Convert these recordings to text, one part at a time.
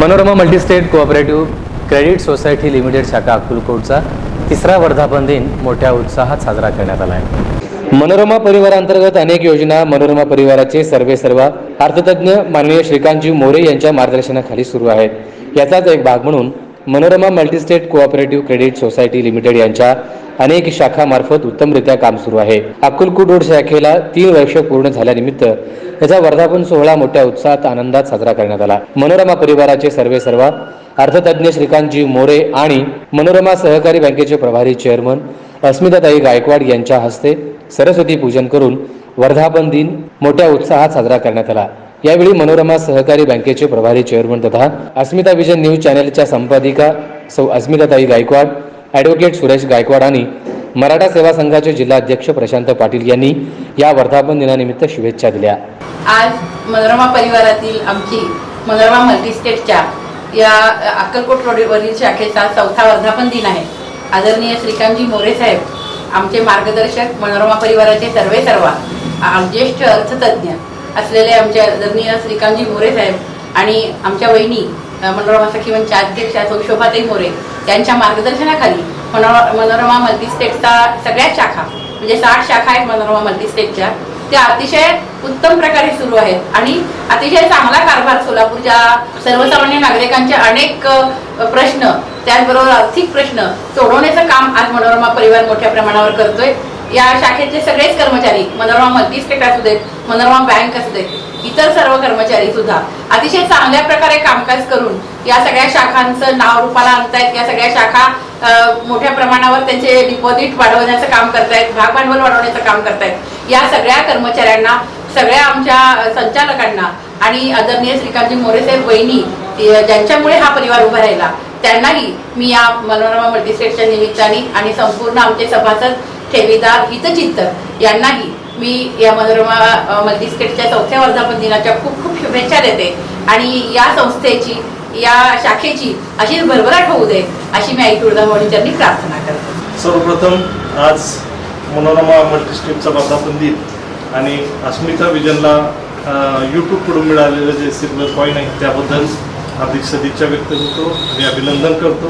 Manorama multistate cooperative credit society limited शाखा अक्कलकोटचा तिसरा वर्धापन दिन मोठ्या उत्साहात साजरा करण्यात आला आहे। मनोरमा परिवारांतर्गत अनेक योजना मनोरमा परिवाराचे सर्वेसर्वा अर्थतज्ञ माननीय श्रीकांतजी मोरे यांच्या मार्गदर्शनाखाली सुरू आहेत। याचाच एक भाग म्हणून Manorama multistate cooperative credit society limited यांच्या अनेक शाखामार्फत उत्तमरित्या काम सुरू आहे। अक्कलकोट रोड शाखेला 3 वर्ष पूर्ण झाल्यानिमित्त याचा वर्धापन सोहळा मोठ्या उत्साहात आनंदात साजरा करण्यात आला। मनोरमा परिवाराचे सर्वेसर्वा अर्थतज्ञ श्रीकांतजी मोरे आणि मनोरमा सहकारी बँकेचे प्रभारी चेअरमन अस्मिताताई गायकवाड यांच्या हस्ते सरस्वती पूजन करून वर्धापन दिन मोठ्या उत्साहात साजरा करण्यात आला। यावेळी मनोरमा सहकारी बँकेचे प्रभारी चेअरमन तथा अस्मिता विजन न्यूज चॅनलच्या संपादिका सौ अस्मिताताई गायकवाड, ॲडव्होकेट सुरेश गायकवाड आणि मराठा सेवा संघाचे जिल्हाध्यक्ष प्रशांत पाटील यांनी या वर्धापन दिनानिमित्त शुभेच्छा दिल्या। आज मनोरमा परिवारातील आमची मनोरमा मल्टीस्टेटच्या या अक्कलकोट रोडवरील शाखेचा 4था वर्धापन दिन आहे। आदरणीय श्रीकांतजी मोरे साहेब आमचे मार्गदर्शक, मनोरमा परिवाराचे सर्वेसर्वा, ज्येष्ठ अर्थतज्ञ असलेले आमचे आदरणीय श्रीकांतजी मोरे साहेब आणि आमच्या वहिनी मनोरमा सखी मंचच्या अध्यक्षा शोभाताई मोरे यांच्या मार्गदर्शनाखाली मनोरमा मल्टीस्टेटचा सगळ्या शाखा म्हणजे 60 शाखा आहेत मनोरमा मल्टीस्टेटच्या, त्या अतिशय उत्तम प्रकारे सुरू आहेत आणि अतिशय चांगला कारभार सोलापूरच्या सर्वसामान्य नागरिकांचे अनेक प्रश्न, त्याचबरोबर आर्थिक प्रश्न सोडवण्याचं काम आज मनोरमा परिवार मोठ्या प्रमाणावर करतोय। या शाखेचे सगळेच कर्मचारी, मनोरमा मल्टीस्टेट असू देत, मनोरमा बँक असू देत, इतर सर्व कर्मचारी सुद्धा अतिशय चांगल्या प्रकारे कामकाज करून या सगळ्या शाखांचं नाव रूपाला आणतायत। या सगळ्या शाखा मोठ्या प्रमाणावर त्यांचे डिपॉझिट वाढवण्याचं काम करतायत, भाग भांडवल वाढवण्याचं काम करतायत। या सगळ्या कर्मचाऱ्यांना, सगळ्या आमच्या संचालकांना आणि आदरणीय श्रीकांतजी मोरे साहेब वहिनी ज्यांच्यामुळे हा परिवार उभा राहिला त्यांनाही मी या मनोरमा मल्टीस्टेटच्या निमित्ताने आणि संपूर्ण आमचे सभासद, ठेवीदार, हितचिंतक यांनाही मी या मनोरमा मल्टीस्टेटच्या 4थ्या वर्धापन दिनाच्या खूप खूप शुभेच्छा देते आणि या संस्थेची, या शाखेची अशीच भरभराट होऊ दे अशी मी आई तुळजाभवानीचरणी प्रार्थना करते। सर्वप्रथम आज मनोरमा मल्टीस्टेटचा वर्धापन दिन आणि अस्मिता विजनला यूट्यूबकडून मिळालेलं जे सिल्वर कॉइन आहे त्याबद्दल हार्दिक सदिच्छा व्यक्त करतो आणि अभिनंदन करतो।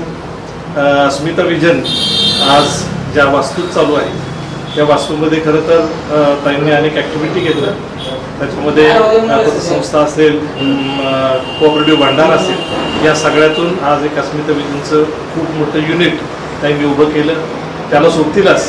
अस्मिता विजन आज ज्या वास्तूत चालू आहे त्या वास्तूमध्ये खरं तर ताईंनी अनेक ॲक्टिव्हिटी घेतल्या, त्याच्यामध्ये पतसंस्था असेल, कोऑपरेटिव्ह भांडार असेल, या सगळ्यातून आज एक अस्मिता विजनचं खूप मोठं युनिट ताईंनी उभं केलं। त्याला सोबतीलाच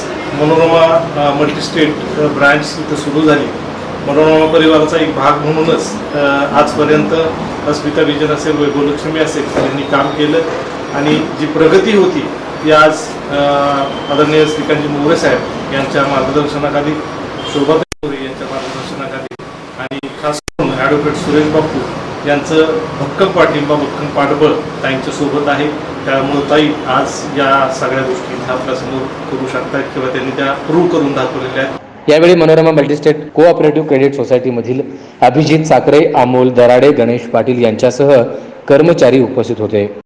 मनोरमा मल्टीस्टेट ब्रँच इथं सुरू झाली। मनोरमा परिवाराचा एक भाग म्हणूनच आजपर्यंत अस्मिता विजन असेल, वैभवलक्ष्मी असेल यांनी काम केलं आणि जी प्रगती होती ती आज आदरणीय श्रीकांतजी मोरे साहेब यांच्या मार्गदर्शनाखाली, शोभाताई मोरे यांच्या मार्गदर्शनाखाली आणि खास करून ॲडव्होकेट सुरेश बापू यांचं भक्कम पाठिंबा, भक्कम पाठबळ ताईंच्या सोबत आहे। त्यामुळे ताई आज या सगळ्या गोष्टी आपल्यासमोर करू शकतात किंवा त्यांनी त्या प्रूव्ह करून दाखवलेल्या आहेत। यावेळी मनोरमा मल्टीस्टेट कोऑपरेटिव्ह क्रेडिट सोसायटीमधील अभिजित साखरे, अमोल दराडे, गणेश पाटील यांच्यासह कर्मचारी उपस्थित होते।